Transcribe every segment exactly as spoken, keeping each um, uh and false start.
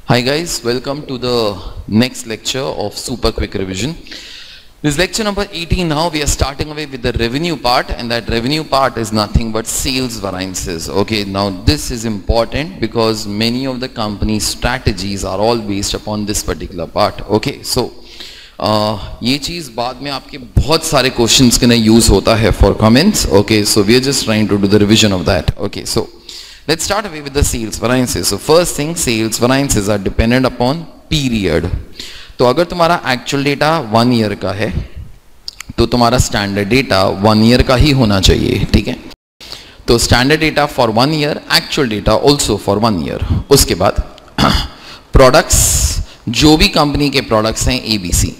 Hi guys, welcome to the next lecture of super quick revision. This lecture number eighteen. Now we are starting away with the revenue part, and that revenue part is nothing but sales variances. Okay, now this is important because many of the company strategies are all based upon this particular part. Okay, so uh, ये चीज बाद में आपके बहुत सारे questions के लिए use होता है for comments. Okay, so we are just trying to do the revision of that. Okay, so let's start away with the sales variances. So first thing, sales variances are dependent upon period. तो अगर तुम्हारा actual data one year का है तो तुम्हारा standard data one year का ही होना चाहिए, ठीक है. तो standard data for one year, actual data also for one year. उसके बाद प्रोडक्ट्स, जो भी कंपनी के प्रोडक्ट्स हैं एबीसी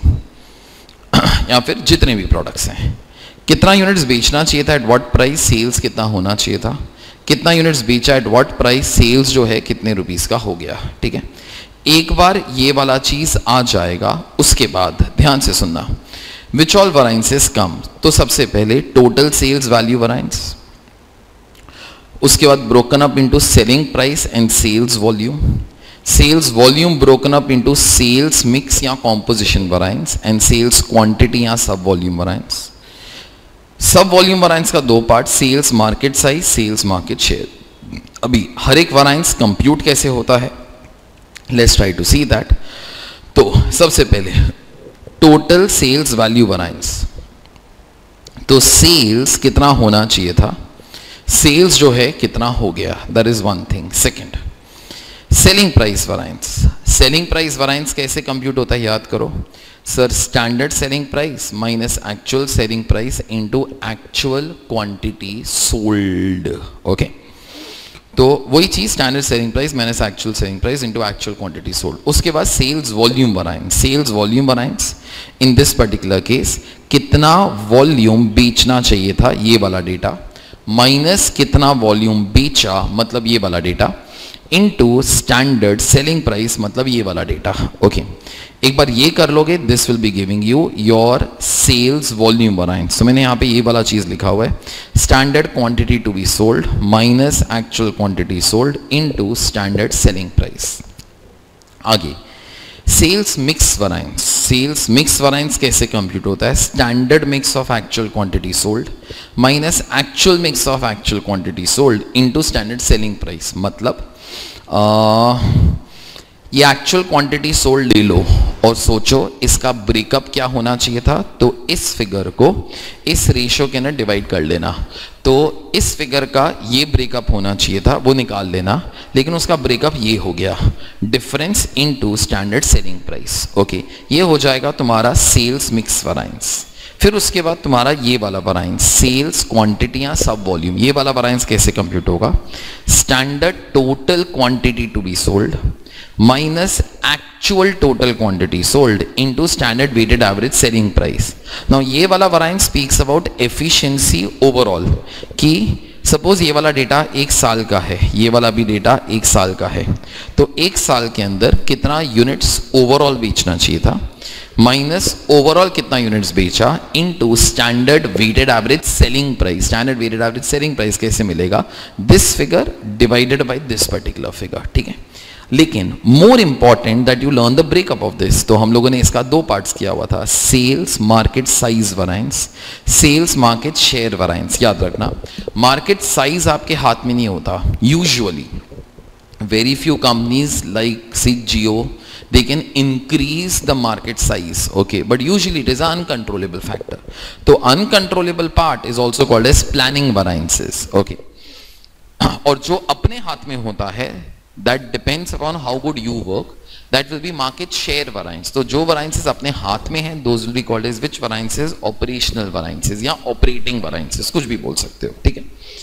या फिर जितने भी प्रोडक्ट्स हैं, कितना यूनिट्स बेचना चाहिए था, एट व्हाट प्राइस, सेल्स कितना होना चाहिए था, कितना यूनिट्स बेचा, एट व्हाट प्राइस, सेल्स जो है कितने रुपीस का हो गया, ठीक है. एक बार ये वाला चीज आ जाएगा, उसके बाद ध्यान से सुनना, विच ऑल वराइंसेस कम. तो सबसे पहले टोटल सेल्स वैल्यू वराइंस, उसके बाद broken up into selling price and sales volume, sales volume broken up into sales mix या composition variance and sales quantity या sub volume variance. Sub volume variance का दो part, sales market size, sales market share. अभी हर एक variance compute कैसे होता है, let's try to see that. तो सबसे पहले टोटल सेल्स वैल्यू वराइंस, तो सेल्स कितना होना चाहिए था, सेल्स जो है कितना हो गया, that is one thing. Second, selling price variance. Selling price variance कैसे कंप्यूट होता है, याद करो sir, standard selling price minus actual selling price into actual quantity sold. Okay, तो वही चीज, standard selling price minus actual selling price into actual quantity sold. उसके बाद sales volume variance, sales volume variance in this particular case, कितना volume बेचना चाहिए था, ये वाला डेटा, माइनस कितना वॉल्यूम बेचा, मतलब ये वाला data, into standard selling price, मतलब ये वाला डेटा. ओके, एक बार ये कर लोगे, this will be giving you your sales volume variance. तो मैंने यहाँ पे ये वाला चीज लिखा हुआ है, standard quantity to be sold minus actual quantity sold into standard selling price. आगे sales mix variance. Sales mix variance कैसे कंप्यूट होता है, standard mix of actual quantity sold minus actual mix of actual quantity sold into standard selling price. मतलब आ, ये actual quantity sold ले लो और सोचो इसका ब्रेकअप क्या होना चाहिए था. तो इस फिगर को इस रेशियो के अंदर डिवाइड कर लेना, तो इस फिगर का ये ब्रेकअप होना चाहिए था, वो निकाल लेना, लेकिन उसका ब्रेकअप ये हो गया, difference into standard selling price. Okay, ये हो जाएगा तुम्हारा सेल्स मिक्स वराइंस. फिर उसके बाद तुम्हारा ये वाला वराइंस, सेल्स क्वांटिटी या सब वॉल्यूम. ये वाला वराइंस कैसे कंप्यूट होगा, standard total quantity to be sold minus actual total quantity sold into standard weighted average selling price. Now ये वाला variance speaks about efficiency overall, कि सपोज ये वाला डेटा एक साल का है, ये वाला भी डेटा एक साल का है, तो एक साल के अंदर कितना यूनिट्स ओवरऑल बेचना चाहिए था, माइनस ओवरऑल कितना यूनिट्स बेचा into standard weighted average selling price. Standard weighted average selling price कैसे मिलेगा, this figure divided by this particular figure, ठीक है. लेकिन more important that you learn the breakup of this. तो हम लोगों ने इसका दो पार्ट्स किया हुआ था, sales market size variance, sales market share variance. याद रखना, मार्केट साइज आपके हाथ में नहीं होता. Usually very few companies like see Jio, they can increase the market size, okay, but usually it is an uncontrollable factor. तो uncontrollable part is also called as planning variances, okay. और जो अपने हाथ में होता है, that depends upon how good you work, that will be market share variance. तो जो variances अपने हाथ में हैं, those will be called as which variances, operational variances या operating variances, कुछ भी बोल सकते हो, ठीक है.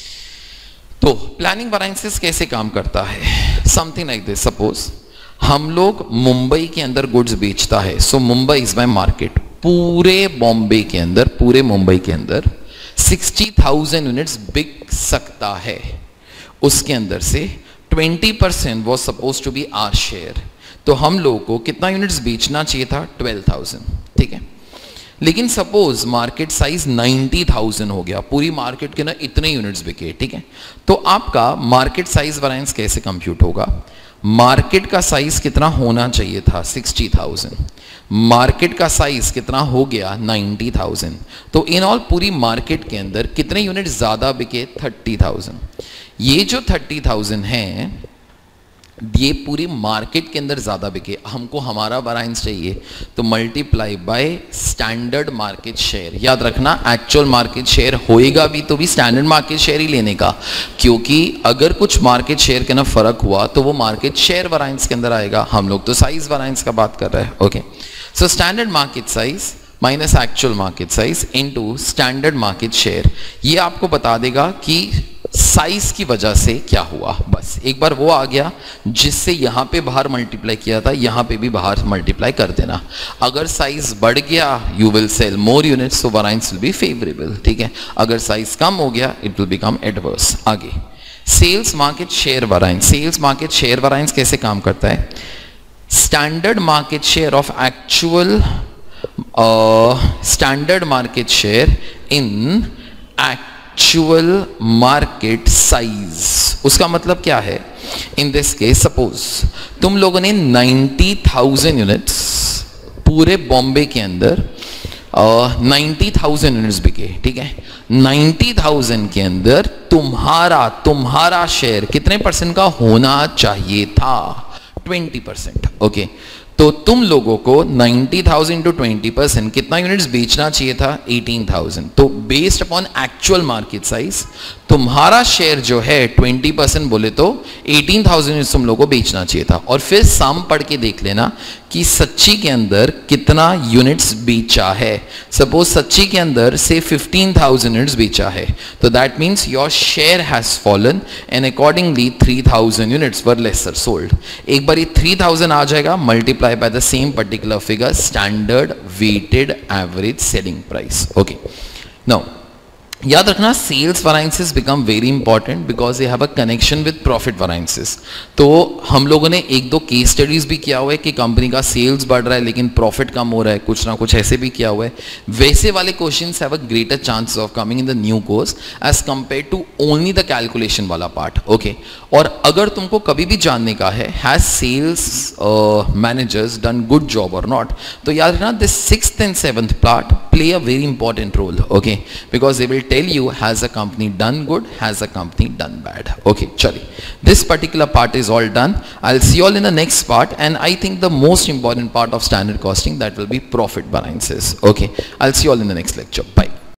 तो प्लानिंग variances कैसे काम करता है, something like this. सपोज हम लोग मुंबई के अंदर गुड्स बेचता है, so Mumbai is my market. पूरे बॉम्बे के अंदर, पूरे मुंबई के अंदर सिक्सटी थाउजेंड यूनिट्स बिक सकता है. उसके अंदर से twenty percent was suppose to be our share. तो हम लोगों को कितना यूनिट्स बेचना चाहिए था, ट्वेल्व थाउजेंड, ठीक है. लेकिन suppose market size ninety thousand हो गया, पूरी मार्केट के ना इतने यूनिट्स बिके, ठीक है. तो आपका मार्केट साइज वराइंस कैसे कंप्यूट होगा, मार्केट का साइज कितना होना चाहिए था, सिक्सटी थाउजेंड, मार्केट का साइज कितना हो गया, नाइन्टी थाउजेंड। तो इन ऑल पूरी मार्केट के अंदर कितने यूनिट ज्यादा बिके, थर्टी थाउजेंड। ये जो थर्टी थाउजेंड है ये पूरी मार्केट के अंदर ज्यादा बिके, हमको हमारा वैरायंस चाहिए तो multiply by standard market share. याद रखना एक्चुअल मार्केट शेयर होएगा भी तो भी स्टैंडर्ड मार्केट शेयर ही लेने का, क्योंकि अगर कुछ मार्केट शेयर के ना फर्क हुआ तो वो मार्केट शेयर वैरायंस के अंदर आएगा। हम लोग तो साइज वैरायंस का बात कर रहे हैं। Okay, so standard market size minus actual market size into standard market share, ये आपको बता देगा कि साइज की वजह से क्या हुआ। बस एक बार वो आ गया जिससे यहां पे बाहर मल्टीप्लाई किया था, यहां पे भी बाहर मल्टीप्लाई कर देना। अगर साइज बढ़ गया you will sell more units, so variance will be favourable, ठीक है। अगर साइज कम हो गया इट विल बिकम एडवर्स। आगे sales market share variance. Sales market share variance कैसे काम करता है, standard market share of actual standard market share in actual market size. उसका मतलब क्या है, इन दिस केस सपोज तुम लोगों ने नाइन्टी थाउजेंड यूनिट्स पूरे बॉम्बे के अंदर नाइन्टी थाउजेंड यूनिट्स बिके, ठीक है। नाइन्टी थाउजेंड के अंदर तुम्हारा तुम्हारा शेयर कितने परसेंट का होना चाहिए था, ट्वेंटी परसेंट। ओके, तो तुम लोगों को ninety thousand to twenty percent कितना यूनिट्स बेचना चाहिए था, एटीन थाउजेंड। तो based upon actual market size तुम्हारा शेयर जो है ट्वेंटी परसेंट बोले तो एटीन थाउजेंड यूनिट्स तुम लोगों को बेचना चाहिए था। और फिर सम पढ़ के देख लेना कि सच्ची के अंदर कितना यूनिट्स बेचा है। सपोज सच्ची के अंदर से फिफ्टीन थाउजेंड यूनिट्स बेचा है, तो that means your share has fallen and accordingly three thousand units were lesser sold. एक बार ये थ्री थाउजेंड आ जाएगा, multiply by the same particular figure, standard weighted average selling price. Okay, now याद रखना sales variances become very important because they have a connection with profit variances. तो हम लोगों ने एक दो केस स्टडीज भी किया हुआ है कि कंपनी का सेल्स बढ़ रहा है लेकिन प्रॉफिट कम हो रहा है, कुछ ना कुछ ऐसे भी किया हुआ है। वैसे वाले questions have a greater chances of coming in the new course as compare to only the calculation वाला पार्ट। ओके, और अगर तुमको कभी भी जानने का है has sales managers done good job और नॉट, तो याद रखना this sixth and seventh part play a very important role, okay, because they will tell you has a company done good, has a company done bad. Okay, chali, this particular part is all done. I'll see you all in the next part, and I think the most important part of standard costing, that will be profit variances. Okay, I'll see you all in the next lecture. Bye.